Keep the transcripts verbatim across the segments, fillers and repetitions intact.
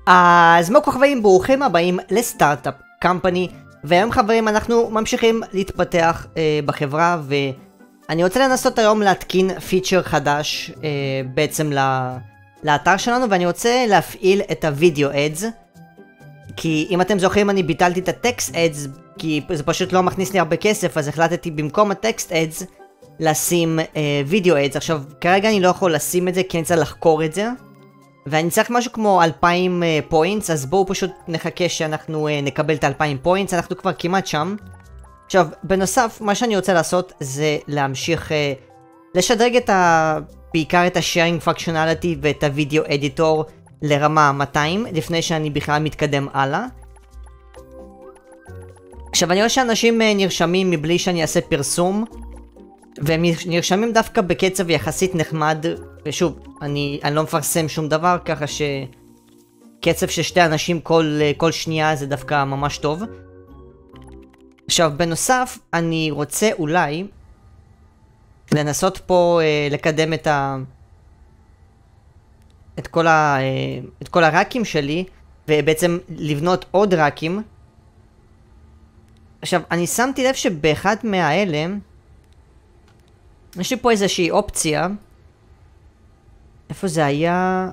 אז מה כוכבים, ברוכים הבאים לסטארט-אפ קמפני, והיום חברים אנחנו ממשיכים להתפתח אה, בחברה, ואני רוצה לנסות היום להתקין פיצ'ר חדש אה, בעצם לה, לאתר שלנו, ואני רוצה להפעיל את הווידאו אדס, כי אם אתם זוכרים אני ביטלתי את הטקסט אדס, כי זה פשוט לא מכניס לי הרבה כסף, אז החלטתי במקום הטקסט אדס לשים אה, וידאו אדס. עכשיו כרגע אני לא יכול לשים את זה כי אני צריך לחקור את זה, ואני צריך משהו כמו אלפיים פוינטס, אז בואו פשוט נחכה שאנחנו uh, נקבל את אלפיים פוינטס, אנחנו כבר כמעט שם. עכשיו, בנוסף, מה שאני רוצה לעשות זה להמשיך uh, לשדרג את ה... בעיקר את ה-sharing functionality ואת ה-video editor לרמה מאתיים, לפני שאני בכלל מתקדם הלאה. עכשיו, אני רואה שאנשים uh, נרשמים מבלי שאני אעשה פרסום, והם נרשמים דווקא בקצב יחסית נחמד, ושוב, אני, אני לא מפרסם שום דבר, ככה שקצב של שתי אנשים כל, כל שנייה זה דווקא ממש טוב. עכשיו, בנוסף, אני רוצה אולי לנסות פה אה, לקדם את ה... את כל, ה, אה, את כל הרקים שלי, ובעצם לבנות עוד רקים. עכשיו, אני שמתי לב שבאחד מהאלה, יש לי פה איזושהי אופציה. איפה זה היה?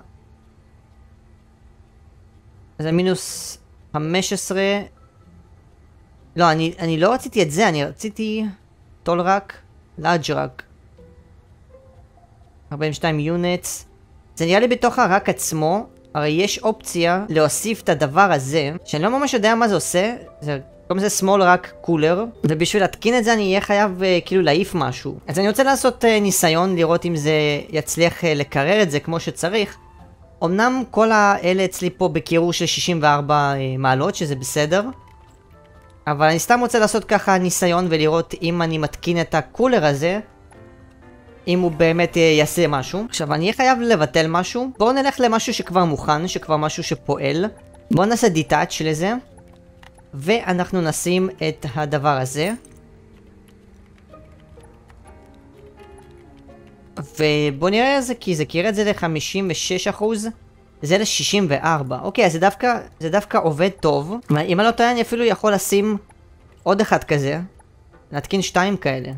זה מינוס חמש עשרה. לא, אני, אני לא רציתי את זה, אני רציתי טול רק, לאג' רק. ארבעים ושתיים יונטס. זה נראה לי בתוך הרק עצמו, הרי יש אופציה להוסיף את הדבר הזה, שאני לא ממש יודע מה זה עושה. זה... קוראים לזה small רק קולר, ובשביל להתקין את זה אני אהיה חייב uh, כאילו להעיף משהו. אז אני רוצה לעשות uh, ניסיון, לראות אם זה יצליח uh, לקרר את זה כמו שצריך. אמנם כל האלה אצלי פה בקירור של שישים וארבע uh, מעלות, שזה בסדר. אבל אני סתם רוצה לעשות ככה ניסיון ולראות אם אני מתקין את הקולר הזה, אם הוא באמת uh, יעשה משהו. עכשיו אני אהיה חייב לבטל משהו. בואו נלך למשהו שכבר מוכן, שכבר משהו שפועל. בואו נעשה detach לזה. ואנחנו נשים את הדבר הזה. ובוא נראה איזה, כי זה קירה את זה ל-חמישים ושש אחוז, זה ל-שישים וארבע. אוקיי, אז זה דווקא, זה דווקא עובד טוב. אם אני לא טועה, אני אפילו יכול לשים עוד אחד כזה. להתקין שתיים כאלה.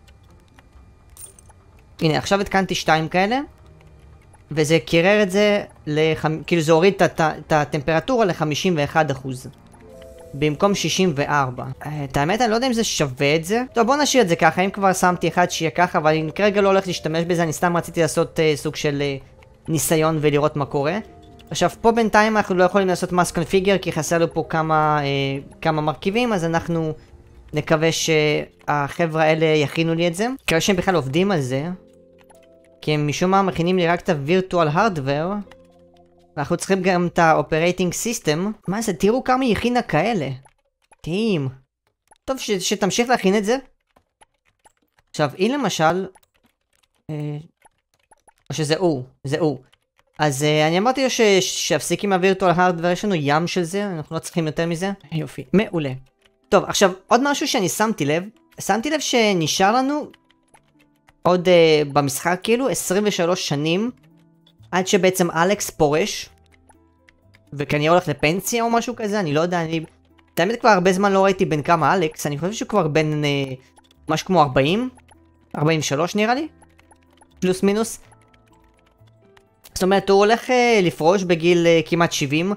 הנה, עכשיו התקנתי שתיים כאלה. וזה קירר את זה, לח... כאילו זה הוריד את הטמפרטורה ל-חמישים ואחד אחוז. במקום שישים וארבע. את האמת אני לא יודע אם זה שווה את זה. טוב, בוא נשאיר את זה ככה, אם כבר שמתי אחד שיהיה ככה, אבל אני כרגע לא הולך להשתמש בזה, אני סתם רציתי לעשות uh, סוג של uh, ניסיון ולראות מה קורה. עכשיו פה בינתיים אנחנו לא יכולים לעשות mass configure כי חסר לו פה כמה, uh, כמה מרכיבים, אז אנחנו נקווה שהחבר'ה האלה יכינו לי את זה. כרגע שהם בכלל עובדים על זה, כי הם משום מה מכינים לי רק את ה-virtual hardware, ואנחנו צריכים גם את ה-Operating System. מה זה? תראו כמה היא הכינה כאלה. טעים. טוב, ש שתמשיך להכין את זה. עכשיו, היא למשל... אה, או שזה הוא. זה הוא. אז אה, אני אמרתי לו ש שיפסיק עם ה-Virtual Hardware, יש לנו ים של זה, אנחנו לא צריכים יותר מזה. יופי. מעולה. טוב, עכשיו, עוד משהו שאני שמתי לב. שמתי לב שנשאר לנו עוד אה, במשחק כאילו עשרים ושלוש שנים. עד שבעצם אלכס פורש, וכנראה הולך לפנסיה או משהו כזה, אני לא יודע, אני... תאמת כבר הרבה זמן לא ראיתי בין כמה אלכס, אני חושב שהוא כבר בין אה, משהו כמו ארבעים, ארבעים ושלוש נראה לי, פלוס מינוס. זאת אומרת, הוא הולך אה, לפרוש בגיל אה, כמעט שבעים,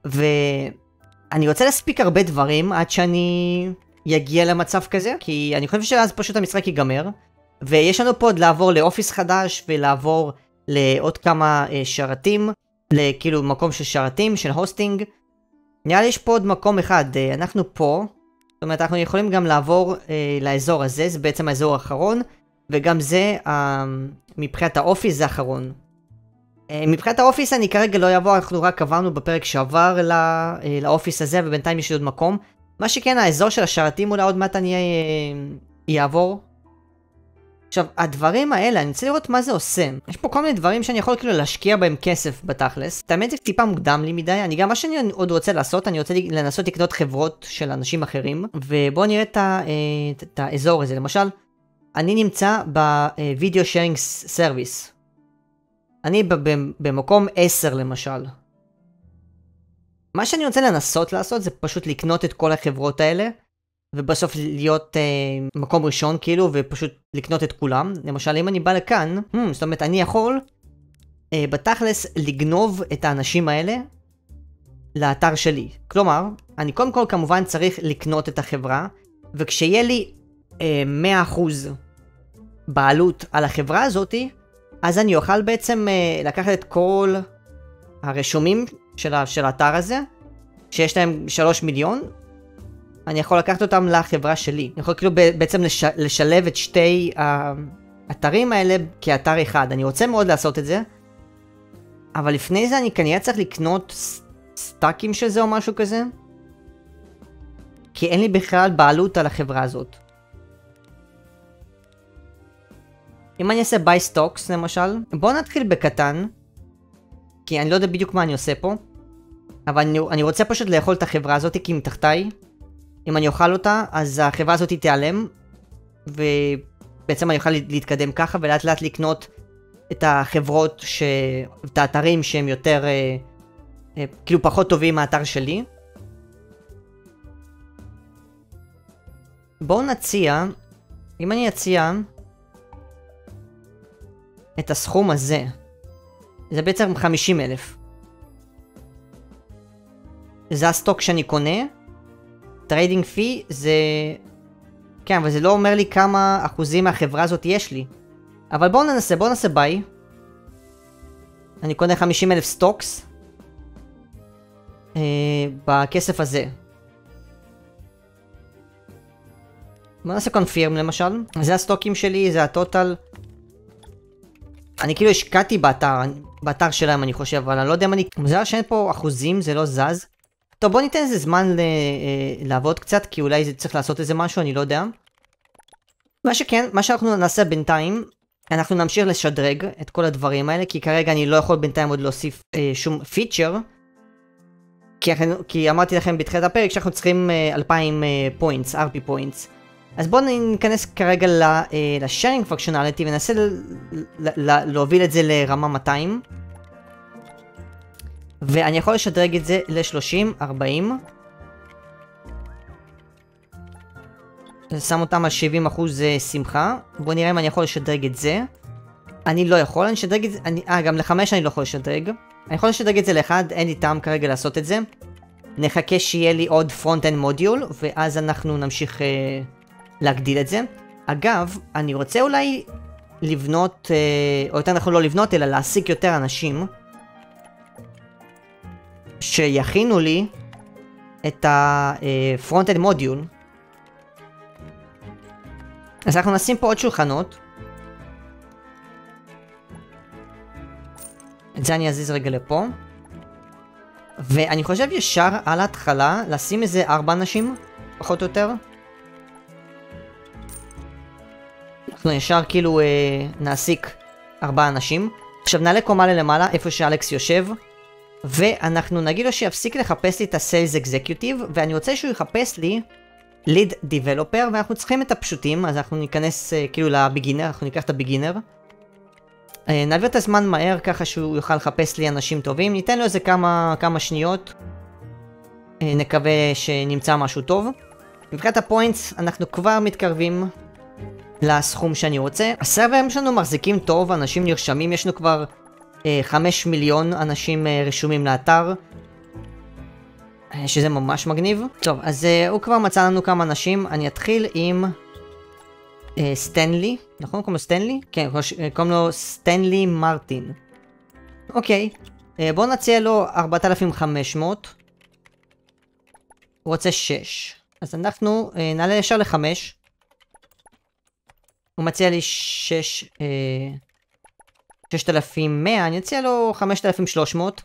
ואני רוצה להספיק הרבה דברים עד שאני יגיע למצב כזה, כי אני חושב שאז פשוט המשחק ייגמר, ויש לנו פה עוד לעבור לאופיס חדש, ולעבור... לעוד כמה uh, שרתים, לכאילו מקום של שרתים, של הוסטינג. נראה לי יש פה עוד מקום אחד, uh, אנחנו פה, זאת אומרת אנחנו יכולים גם לעבור uh, לאזור הזה, זה בעצם האזור האחרון, וגם זה, uh, מבחינת האופיס זה האחרון. Uh, מבחינת האופיס אני כרגע לא אעבור, אנחנו רק עברנו בפרק שעבר לא, uh, לאופיס הזה, ובינתיים יש לי עוד מקום. מה שכן, האזור של השרתים אולי עוד מעט אני uh, אעבור. עכשיו, הדברים האלה, אני רוצה לראות מה זה עושה. יש פה כל מיני דברים שאני יכול כאילו להשקיע בהם כסף בתכלס. את האמת זה טיפה מוקדם לי מדי, אני גם מה שאני עוד רוצה לעשות, אני רוצה לנסות לקנות חברות של אנשים אחרים. ובואו נראה את, ה, את, את האזור הזה. למשל, אני נמצא ב-Video Sharing Service. אני במקום עשר למשל. מה שאני רוצה לנסות לעשות זה פשוט לקנות את כל החברות האלה, ובסוף להיות אה, מקום ראשון כאילו, ופשוט לקנות את כולם. למשל, אם אני בא לכאן, hmm, זאת אומרת, אני יכול אה, בתכלס לגנוב את האנשים האלה לאתר שלי. כלומר, אני קודם כל כמובן צריך לקנות את החברה, וכשיהיה לי אה, מאה אחוז בעלות על החברה הזאתי, אז אני אוכל בעצם אה, לקחת את כל הרשומים של, של האתר הזה, שיש להם שלוש מיליון, אני יכול לקחת אותם לחברה שלי. אני יכול כאילו בעצם לש, לשלב את שתי האתרים האלה כאתר אחד. אני רוצה מאוד לעשות את זה, אבל לפני זה אני כנראה צריך לקנות סטאקים של זה או משהו כזה, כי אין לי בכלל בעלות על החברה הזאת. אם אני אעשה buy stocks למשל, בואו נתחיל בקטן, כי אני לא יודע בדיוק מה אני עושה פה, אבל אני, אני רוצה פשוט לאכול את החברה הזאת, כי מתחתיי, אם אני אוכל אותה, אז החברה הזאת תיעלם, ובעצם אני אוכל להתקדם ככה, ולאט לאט לקנות את החברות, ש... את האתרים שהם יותר, אה, אה, כאילו פחות טובים מהאתר שלי. בואו נציע, אם אני אציע את הסכום הזה, זה בעצם חמישים אלף. זה הסטוק שאני קונה. טריידינג פי זה... כן, אבל זה לא אומר לי כמה אחוזים מהחברה הזאת יש לי. אבל בואו ננסה, בואו ננסה ביי. אני קונה חמישים אלף סטוקס. אה, בכסף הזה. בואו נעשה קונפירם למשל. זה הסטוקים שלי, זה הטוטל. אני כאילו השקעתי באתר, באתר שלהם אני חושב, אבל אני לא יודע אם אני... מוזר שאין פה אחוזים, זה לא זז. טוב, בוא ניתן איזה זמן ל... לעבוד קצת, כי אולי זה צריך לעשות איזה משהו, אני לא יודע. מה שכן, מה שאנחנו נעשה בינתיים, אנחנו נמשיך לשדרג את כל הדברים האלה, כי כרגע אני לא יכול בינתיים עוד להוסיף אה, שום פיצ'ר. כי, כי אמרתי לכם בתחילת הפרק שאנחנו צריכים אה, אלפיים פוינטס, אר פי פוינטס. אז בואו ניכנס כרגע ל-sharing functionality וננסה להוביל את זה לרמה מאתיים. ואני יכול לשדרג את זה ל-שלושים, ארבעים. שם אותם על שבעים אחוז שמחה. בואו נראה אם אני יכול לשדרג את זה. אני לא יכול, אני אשדרג את זה, אני, אה, גם לחמש אני לא יכול לשדרג. אני יכול לשדרג את זה לאחד, אין לי טעם כרגע לעשות את זה. נחכה שיהיה לי עוד front-end מודיול, ואז אנחנו נמשיך... אה, להגדיל את זה. אגב, אני רוצה אולי לבנות, או יותר נכון לא לבנות, אלא להעסיק יותר אנשים שיכינו לי את ה-front-end מודיול. אז אנחנו נשים פה עוד שולחנות. את זה אני אזיז רגע לפה. ואני חושב ישר על ההתחלה לשים איזה ארבע אנשים, פחות או יותר. אנחנו ישר כאילו אה, נעסיק ארבעה אנשים. עכשיו נעלה קומה ללמעלה, איפה שאלכס יושב. ואנחנו נגיד לו שיפסיק לחפש לי את ה-Sales Executive, ואני רוצה שהוא יחפש לי Lead Developer, ואנחנו צריכים את הפשוטים, אז אנחנו ניכנס אה, כאילו לבגינר, אנחנו ניקח את הבגינר. אה, נעביר את הזמן מהר ככה שהוא יוכל לחפש לי אנשים טובים, ניתן לו איזה כמה, כמה שניות. אה, נקווה שנמצא משהו טוב. מבחינת הפוינטס אנחנו כבר מתקרבים לסכום שאני רוצה. הסרברים שלנו מחזיקים טוב, אנשים נרשמים, יש לנו כבר אה, חמישה מיליון אנשים אה, רשומים לאתר, אה, שזה ממש מגניב. טוב, אז אה, הוא כבר מצא לנו כמה אנשים. אני אתחיל עם אה, סטנלי, נכון? קוראים לו סטנלי? כן, קוראים לו סטנלי מרטין. אוקיי, אה, בואו נציע לו ארבעת אלפים וחמש מאות. הוא רוצה שש. אז אנחנו אה, נעלה ישר ל-חמש. הוא מציע לי שש... אה, ששת אלפים ומאה, אני אציע לו חמשת אלפים ושלוש מאות.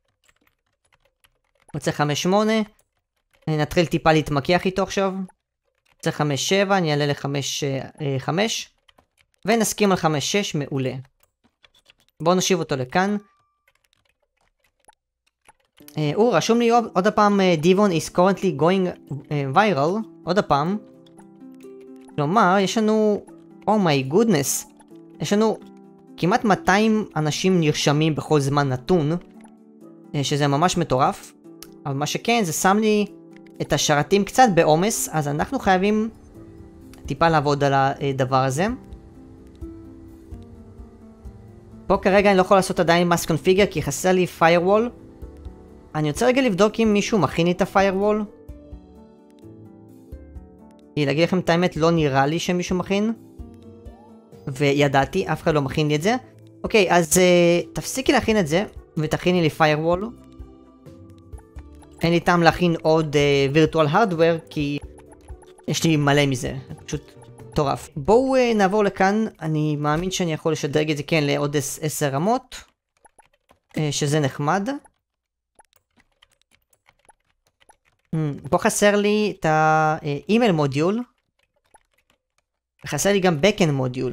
הוא רוצה חמש שמונה. נתחיל טיפה להתמקח איתו עכשיו. רוצה חמש שבע, אני אעלה ל-חמש חמש. ונסכים על חמש שש, מעולה. בואו נשיב אותו לכאן. אה, הוא רשום לי עוד, עוד הפעם, Devon is currently going uh, viral. עוד הפעם. כלומר, יש לנו... אומיי גודנס, יש לנו כמעט מאתיים אנשים נרשמים בכל זמן נתון, שזה ממש מטורף. אבל מה שכן, זה שם לי את השרתים קצת בעומס, אז אנחנו חייבים טיפה לעבוד על הדבר הזה. פה כרגע אני לא יכול לעשות עדיין mass configure כי חסר לי firewall. אני רוצה רגע לבדוק אם מישהו מכין לי את ה-firewall. כי להגיד לכם את האמת, לא נראה לי שמישהו מכין. וידעתי, אף אחד לא מכין לי את זה. אוקיי, אז uh, תפסיקי להכין את זה, ותכיני לי firewall. אין לי טעם להכין עוד uh, virtual hardware, כי יש לי מלא מזה. פשוט מטורף. בואו uh, נעבור לכאן, אני מאמין שאני יכול לשדרג את זה כן לעוד עשר רמות. Uh, שזה נחמד. פה חסר לי את האימייל מודיול. וחסר לי גם backend מודיול.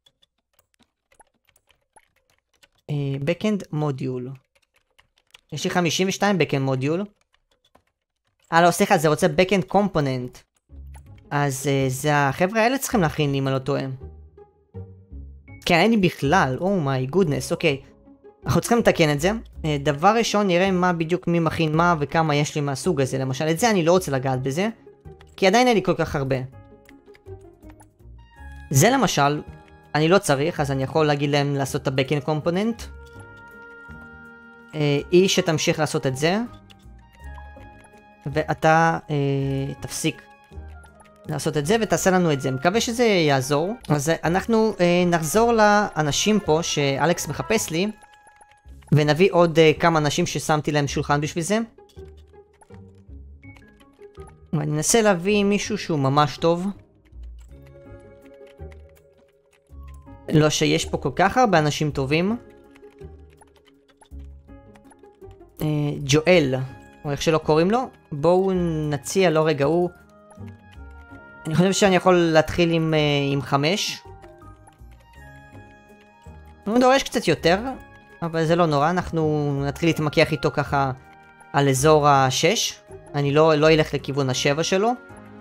backend מודיול. יש לי חמישים ושתיים backend מודיול. אה לא, סליחה, זה רוצה backend component. אז זה החבר'ה האלה צריכים להכין לי אם אני לא טועה. כן, אין לי בכלל. אומי גודנס, אוקיי. אנחנו צריכים לתקן את זה. דבר ראשון, נראה מה בדיוק מי מכין מה וכמה יש לי מהסוג הזה. למשל, את זה אני לא רוצה לגעת בזה, כי עדיין אין לי כל כך הרבה. זה למשל, אני לא צריך, אז אני יכול להגיד להם לעשות את ה-backend component. היא שתמשיך לעשות את זה. ואתה אה, תפסיק לעשות את זה ותעשה לנו את זה. מקווה שזה יעזור. אז אנחנו אה, נחזור לאנשים פה שאלכס מחפש לי. ונביא עוד uh, כמה אנשים ששמתי להם שולחן בשביל זה. ואני אנסה להביא מישהו שהוא ממש טוב. לא שיש פה כל כך הרבה אנשים טובים. Uh, ג'ואל, או איך שלא קוראים לו. בואו נציע לו רגע, הוא... אני חושב שאני יכול להתחיל עם, uh, עם חמש. הוא דורש קצת יותר. אבל זה לא נורא, אנחנו נתחיל להתמקח איתו ככה על אזור ה-שש. אני לא, לא אלך לכיוון ה-שבע שלו.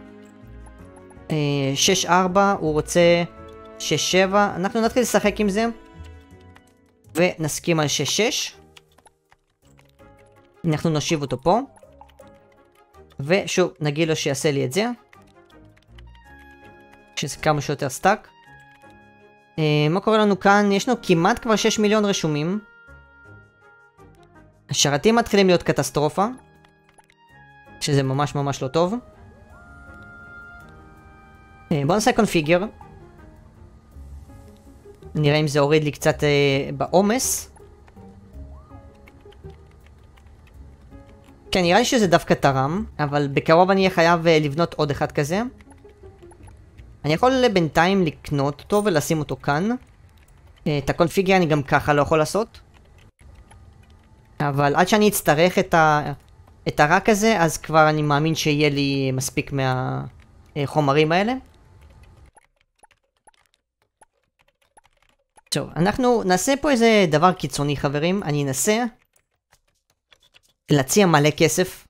שש ארבע, הוא רוצה שש שבע. אנחנו נתחיל לשחק עם זה. ונסכים על שש שש. אנחנו נושיב אותו פה. ושוב, נגיד לו שיעשה לי את זה. שזה כמה שיותר סטאק. Uh, מה קורה לנו כאן? יש לנו כמעט כבר שש מיליון רשומים. השרתים מתחילים להיות קטסטרופה. שזה ממש ממש לא טוב. Uh, בואו נעשה קונפיגר. נראה אם זה הוריד לי קצת uh, בעומס. כן, נראה לי שזה דווקא תרם. אבל בקרוב אני אהיה חייב uh, לבנות עוד אחד כזה. אני יכול בינתיים לקנות אותו ולשים אותו כאן. את הקונפיגר אני גם ככה לא יכול לעשות. אבל עד שאני אצטרך את, ה... את הרק הזה, אז כבר אני מאמין שיהיה לי מספיק מהחומרים האלה. טוב, אנחנו נעשה פה איזה דבר קיצוני חברים. אני אנסה להציע מלא כסף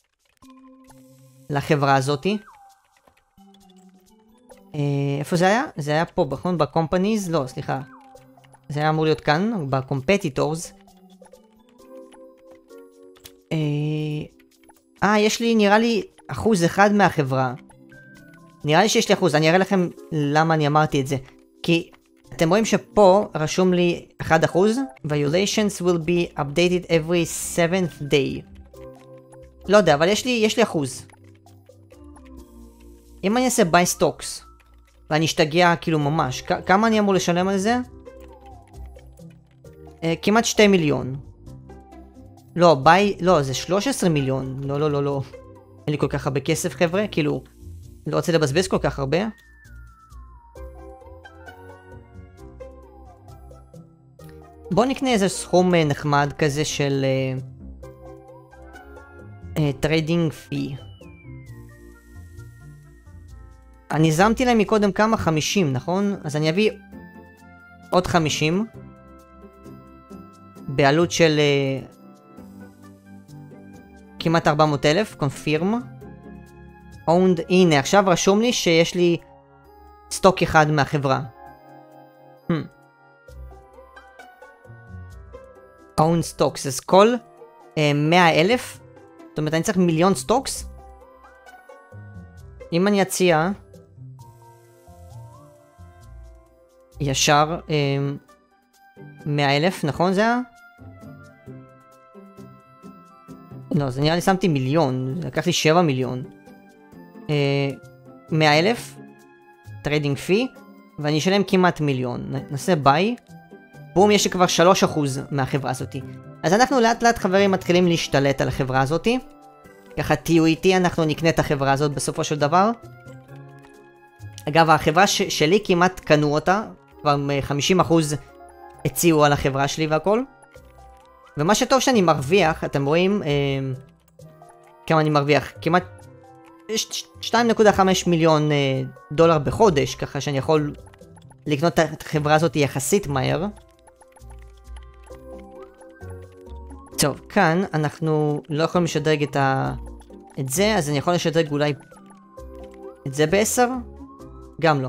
לחברה הזאתי. איפה זה היה? זה היה פה, נכון? בקומפניז? לא, סליחה. זה היה אמור להיות כאן, בקומפטיטורס. אה, יש לי, נראה לי, אחוז אחד מהחברה. נראה לי שיש לי אחוז, אני אראה לכם למה אני אמרתי את זה. כי אתם רואים שפה רשום לי אחד אחוז. Violations will be updated every seventh day. לא יודע, אבל יש לי, יש לי אחוז. אם אני אעשה buy stocks, ואני אשתגע כאילו ממש, כמה אני אמור לשלם על זה? Uh, כמעט שתי מיליון. לא, ביי, לא, זה שלוש עשרה מיליון. לא, לא, לא, לא. אין לי כל כך הרבה כסף חבר'ה, כאילו, לא רוצה לבזבז כל כך הרבה. בואו נקנה איזה סכום uh, נחמד כזה של טריידינג uh, פי. Uh, אני זמתי להם מקודם כמה חמישים, נכון? אז אני אביא עוד חמישים. בעלות של uh, כמעט ארבע מאות אלף, קונפירם. owned, הנה, עכשיו רשום לי שיש לי סטוק אחד מהחברה. Hmm. owned stocks, אז כל uh, מאה אלף זאת אומרת, אני צריך מיליון סטוקס. אם אני אציע... ישר... אה, מאה אלף, נכון זה היה? לא, זה נראה לי שמתי מיליון. זה לקח לי שבע מיליון. אה, מאה אלף. טריידינג פי. ואני אשלם כמעט מיליון. נעשה ביי. בום, יש לי כבר שלושה אחוז מהחברה הזאתי. אז אנחנו לאט לאט חברים מתחילים להשתלט על החברה הזאתי. ככה תהיו איתי, אנחנו נקנה את החברה הזאת בסופו של דבר. אגב, החברה ש שלי כמעט קנו אותה. כבר חמישים אחוז הציעו על החברה שלי והכל. ומה שטוב שאני מרוויח, אתם רואים אה, כמה אני מרוויח. כמעט שתיים נקודה חמש מיליון אה, דולר בחודש, ככה שאני יכול לקנות את החברה הזאת יחסית מהר. טוב, כאן אנחנו לא יכולים לשדרג את, ה... את זה, אז אני יכול לשדרג אולי את זה ב-עשר? גם לא.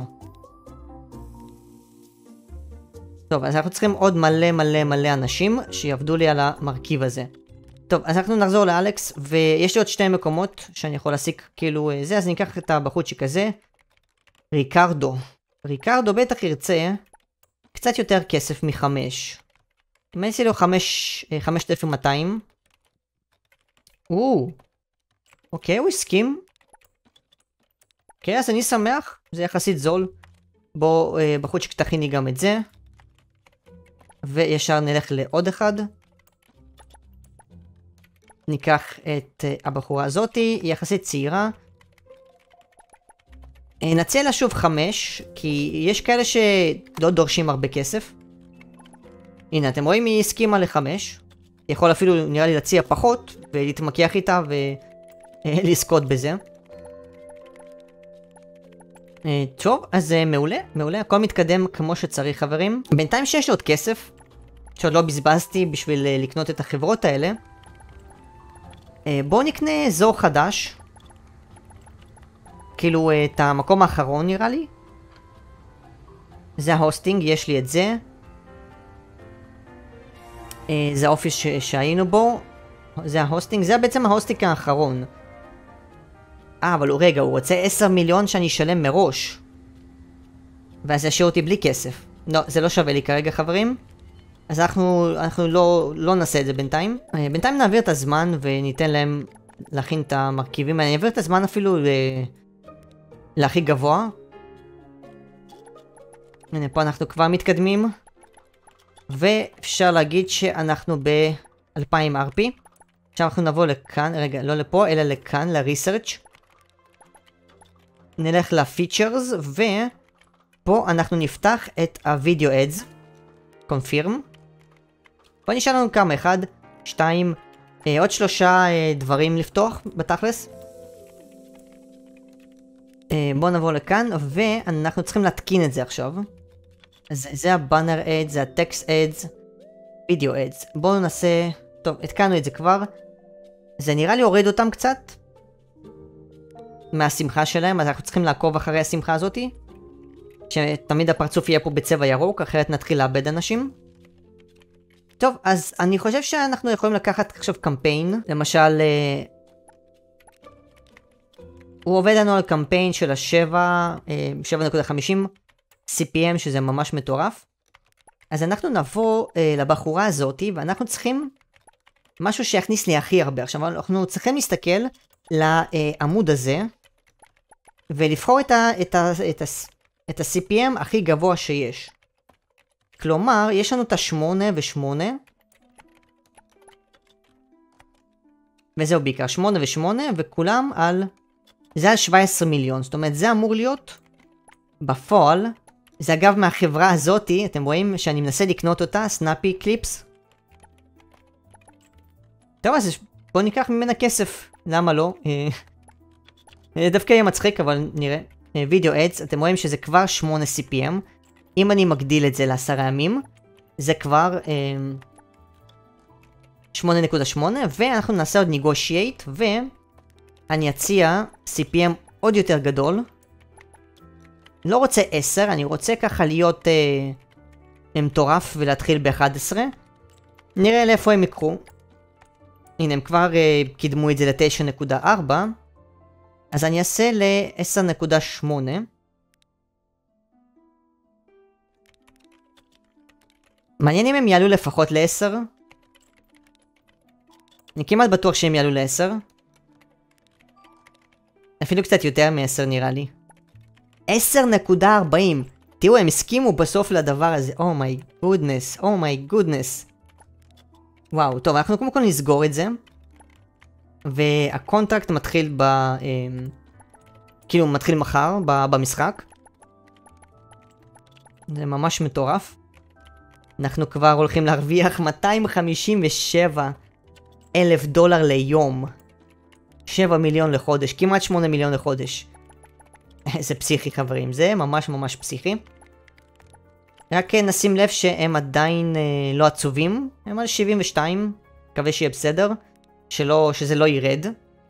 טוב, אז אנחנו צריכים עוד מלא מלא מלא אנשים שיעבדו לי על המרכיב הזה. טוב, אז אנחנו נחזור לאלכס, ויש לי עוד שתי מקומות שאני יכול להסיק כאילו זה, אז אני אקח את הבחוצ'יק הזה. ריקרדו. ריקרדו בטח ירצה קצת יותר כסף מחמש. אם אני אעשה לו חמשת אלפים ומאתיים. או, אוקיי, הוא הסכים. אוקיי, אז אני שמח, זה יחסית זול. בוא, בחוצ'יק תכיני גם את זה. וישר נלך לעוד אחד. ניקח את uh, הבחורה הזאתי, היא יחסית צעירה. נציע לה שוב חמש, כי יש כאלה שלא דורשים הרבה כסף. הנה, אתם רואים, היא הסכימה לחמש. יכול אפילו, נראה לי, להציע פחות, ולהתמקח איתה ולזכות בזה. טוב, אז מעולה, מעולה, הכל מתקדם כמו שצריך חברים. בינתיים שיש לי עוד כסף, שעוד לא בזבזתי בשביל לקנות את החברות האלה. בואו נקנה אזור חדש. כאילו את המקום האחרון נראה לי. זה ההוסטינג, יש לי את זה. זה האופיס שהיינו בו. זה ההוסטינג, זה בעצם ההוסטינג האחרון. אה, אבל הוא רגע, הוא רוצה עשר מיליון שאני אשלם מראש. ואז ישאיר אותי בלי כסף. לא, זה לא שווה לי כרגע חברים. אז אנחנו, אנחנו לא, לא נעשה את זה בינתיים. בינתיים נעביר את הזמן וניתן להם להכין את המרכיבים. אני אעביר את הזמן אפילו ל... להכי גבוה. הנה, פה אנחנו כבר מתקדמים. ואפשר להגיד שאנחנו ב-אלפיים אר פי. עכשיו אנחנו נבוא לכאן, רגע, לא לפה, אלא לכאן, ל-Research. נלך ל-Features, ופה אנחנו נפתח את ה-Video Ads. Confirm. פה נשאר לנו כמה, אחד, שתיים, אה, עוד שלושה אה, דברים לפתוח בתכלס. אה, בואו נבוא לכאן, ואנחנו צריכים להתקין את זה עכשיו. אז זה ה-Banner Ads, זה ה-Text Ads, Video Ads. בואו נעשה... טוב, התקנו את זה כבר. זה נראה לי הוריד אותם קצת. מהשמחה שלהם, אז אנחנו צריכים לעקוב אחרי השמחה הזאתי. שתמיד הפרצוף יהיה פה בצבע ירוק, אחרת נתחיל לאבד אנשים. טוב, אז אני חושב שאנחנו יכולים לקחת עכשיו קמפיין. למשל, אה, הוא עובד לנו על קמפיין של ה-שבע, אה, שבע נקודה חמישים סי פי אם, שזה ממש מטורף. אז אנחנו נבוא אה, לבחורה הזאתי, ואנחנו צריכים משהו שיכניס לי הכי הרבה. עכשיו, אנחנו צריכים להסתכל לעמוד הזה, ולבחור את ה... את ה... את ה... את ה-סי פי אם הכי גבוה שיש. כלומר, יש לנו את ה-שמונה ו-שמונה. וזהו בעיקר, שמונה ו-שמונה, וכולם על... זה על שבע עשרה מיליון. זאת אומרת, זה אמור להיות בפועל. זה אגב מהחברה הזאתי, אתם רואים שאני מנסה לקנות אותה, סנאפי קליפס. טוב, אז בואו ניקח ממנה כסף. למה לא? דווקא יהיה מצחיק, אבל נראה. וידאו אדס, אתם רואים שזה כבר שמונה סי פי אם. אם אני מגדיל את זה לעשרה ימים, זה כבר אה, שמונה נקודה שמונה, ואנחנו נעשה עוד negotiate, ואני אציע סי פי אם עוד יותר גדול. לא רוצה עשר, אני רוצה ככה להיות אה, מטורף ולהתחיל ב-אחת עשרה. נראה לאיפה הם יקרו. הנה, הם כבר uh, קידמו את זה ל-תשע נקודה ארבע. אז אני אעשה ל-עשר נקודה שמונה. מעניין אם הם יעלו לפחות ל-עשר. אני כמעט בטוח שהם יעלו ל-עשר. אפילו קצת יותר מ-עשר נראה לי. עשר נקודה ארבעים. תראו, הם הסכימו בסוף לדבר הזה. Oh my goodness, oh my goodness. וואו, טוב, אנחנו קודם כל נסגור את זה. והקונטרקט מתחיל ב... אה, כאילו, מתחיל מחר ב, במשחק. זה ממש מטורף. אנחנו כבר הולכים להרוויח מאתיים חמישים ושבע אלף דולר ליום. שבע מיליון לחודש, כמעט שמונה מיליון לחודש. זה פסיכי חברים, זה ממש ממש פסיכי. רק נשים לב שהם עדיין אה, לא עצובים, הם על שבעים ושתיים, מקווה שיהיה בסדר, שלא, שזה לא ירד.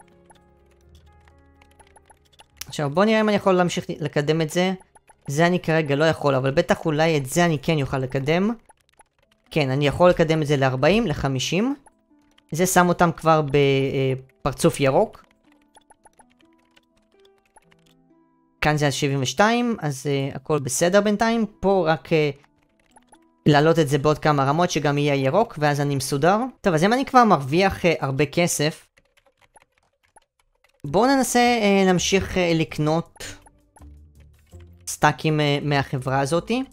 עכשיו בוא נראה אם אני יכול להמשיך לקדם את זה. זה אני כרגע לא יכול, אבל בטח אולי את זה אני כן יוכל לקדם. כן, אני יכול לקדם את זה ל-ארבעים, ל-חמישים. זה שם אותם כבר בפרצוף ירוק. כאן זה על שבעים ושתיים, אז uh, הכל בסדר בינתיים. פה רק uh, להעלות את זה בעוד כמה רמות שגם יהיה ירוק, ואז אני מסודר. טוב, אז אם אני כבר מרוויח uh, הרבה כסף, בואו ננסה uh, להמשיך uh, לקנות סטאקים uh, מהחברה הזאתי.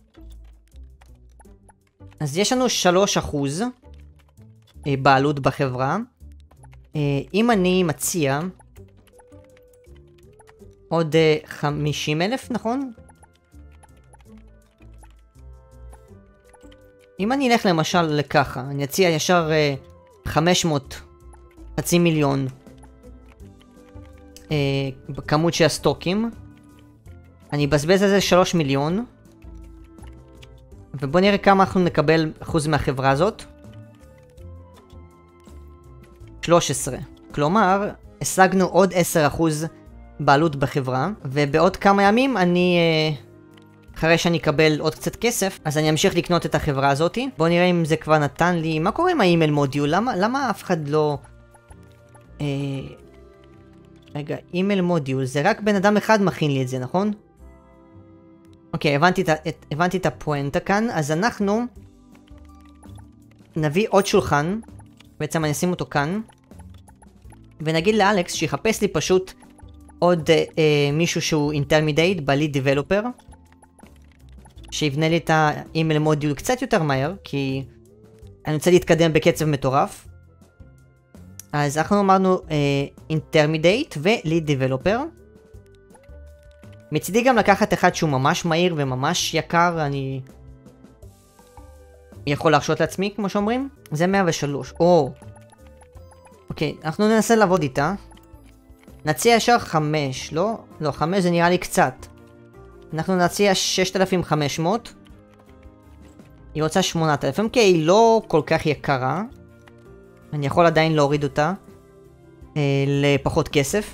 אז יש לנו שלושה אחוז uh, בעלות בחברה. Uh, אם אני מציע עוד uh, חמישים אלף, נכון? אם אני אלך למשל לככה, אני אציע ישר uh, חמש מאות, חצי מיליון uh, בכמות של הסטוקים. אני אבזבז על זה שלוש מיליון. ובוא נראה כמה אנחנו נקבל אחוז מהחברה הזאת. שלוש עשרה. כלומר, השגנו עוד עשרה אחוז בעלות בחברה, ובעוד כמה ימים אני, אחרי שאני אקבל עוד קצת כסף, אז אני אמשיך לקנות את החברה הזאתי. בואו נראה אם זה כבר נתן לי, מה קורה עם האימייל מודיול? למה, למה אף אחד לא... אה... רגע, אימייל מודיול, זה רק בן אדם אחד מכין לי את זה, נכון? אוקיי, הבנתי את, את, הבנתי את הפואנטה כאן, אז אנחנו נביא עוד שולחן, בעצם אני אשים אותו כאן, ונגיד לאלכס שיחפש לי פשוט עוד אה, אה, מישהו שהוא אינטרמידייט בליד דיבלופר, שיבנה לי את האימייל מודיול קצת יותר מהר, כי אני רוצה להתקדם בקצב מטורף. אז אנחנו אמרנו אינטרמידייט וליד דיבלופר. מצידי גם לקחת אחד שהוא ממש מהיר וממש יקר, אני יכול להרשות לעצמי כמו שאומרים. זה מאה ושלוש, או אוקיי, אנחנו ננסה לעבוד איתה. נציע ישר חמש, לא? לא, חמש זה נראה לי קצת. אנחנו נציע ששת אלפים וחמש מאות. היא רוצה שמונת אלפים, כי היא לא כל כך יקרה. אני יכול עדיין להוריד אותה אה, לפחות כסף.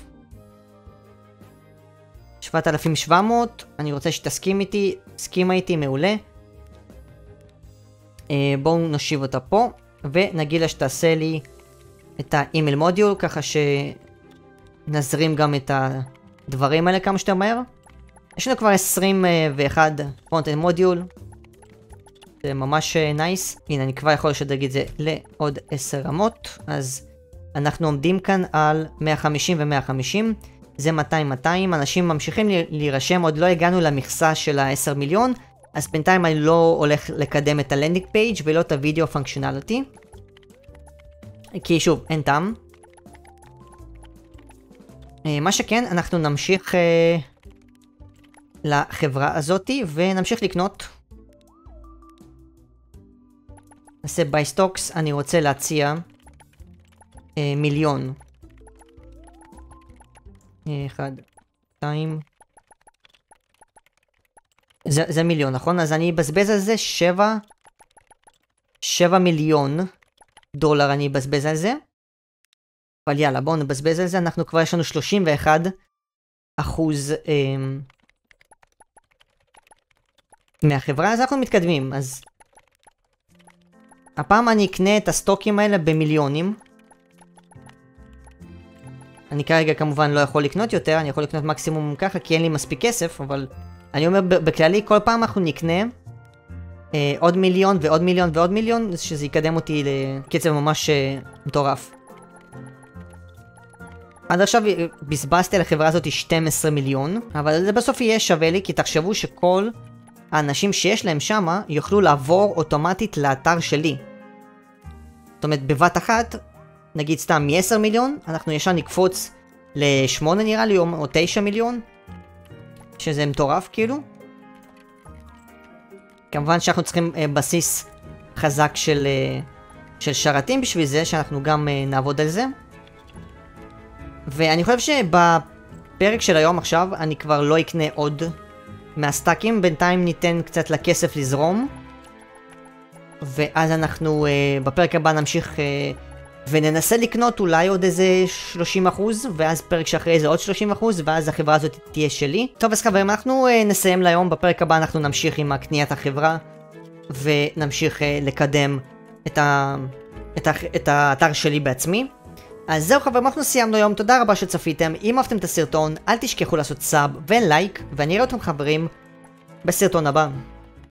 שבעת אלפים ושבע מאות, אני רוצה שתסכים איתי, הסכימה איתי, מעולה. אה, בואו נושיב אותה פה, ונגיד לה שתעשה לי את האימייל מודיול, ככה שנזרים גם את הדברים האלה כמה שיותר מהר. יש לנו כבר עשרים ואחת פרונט-אנד מודיול. זה ממש נייס. הנה, אני כבר יכול לשדרג את זה לעוד עשר רמות. אז אנחנו עומדים כאן על מאה וחמישים ו-מאה וחמישים. זה מאתיים מאתיים. אנשים ממשיכים להירשם, עוד לא הגענו למכסה של ה-עשרה מיליון. אז בינתיים אני לא הולך לקדם את הלנדינג פייג' ולא את הוידאו פונקשיונליטי. כי שוב, אין טעם. מה שכן, אנחנו נמשיך אה, לחברה הזאתי ונמשיך לקנות. נעשה ביי סטוקס, אני רוצה להציע אה, מיליון. אחד, שתיים. זה, זה מיליון, נכון? אז אני אבזבז על זה שבע, שבע מיליון דולר אני אבזבז על זה. אבל יאללה, בואו נבזבז על זה, אנחנו כבר יש לנו שלושים ואחד אחוז אה, מהחברה, אז אנחנו מתקדמים, אז הפעם אני אקנה את הסטוקים האלה במיליונים. אני כרגע כמובן לא יכול לקנות יותר, אני יכול לקנות מקסימום ככה כי אין לי מספיק כסף, אבל אני אומר בכללי כל פעם אנחנו נקנה אה, עוד מיליון ועוד מיליון ועוד מיליון, שזה יקדם אותי לקצב ממש אה, מטורף. עד עכשיו בזבזתי על החברה הזאת שנים עשר מיליון, אבל זה בסוף יהיה שווה לי, כי תחשבו שכל האנשים שיש להם שמה יוכלו לעבור אוטומטית לאתר שלי. זאת אומרת, בבת אחת, נגיד סתם מ-עשרה מיליון, אנחנו ישר נקפוץ ל-שמונה נראה לי, או תשעה מיליון, שזה מטורף כאילו. כמובן שאנחנו צריכים uh, בסיס חזק של, uh, של שרתים בשביל זה, שאנחנו גם uh, נעבוד על זה. ואני חושב שבפרק של היום עכשיו אני כבר לא אקנה עוד מהסטאקים, בינתיים ניתן קצת לכסף לזרום. ואז אנחנו uh, בפרק הבא נמשיך uh, וננסה לקנות אולי עוד איזה שלושים אחוז, ואז פרק שאחרי זה עוד שלושים אחוז, ואז החברה הזאת תהיה שלי. טוב, אז חברים, אנחנו uh, נסיים להיום. בפרק הבא אנחנו נמשיך עם קניית החברה, ונמשיך uh, לקדם את, ה... את, ה... את האתר שלי בעצמי. אז זהו חברים, אנחנו סיימנו היום, תודה רבה שצפיתם. אם אהבתם את הסרטון, אל תשכחו לעשות סאב ולייק, ואני אראה אתכם חברים בסרטון הבא.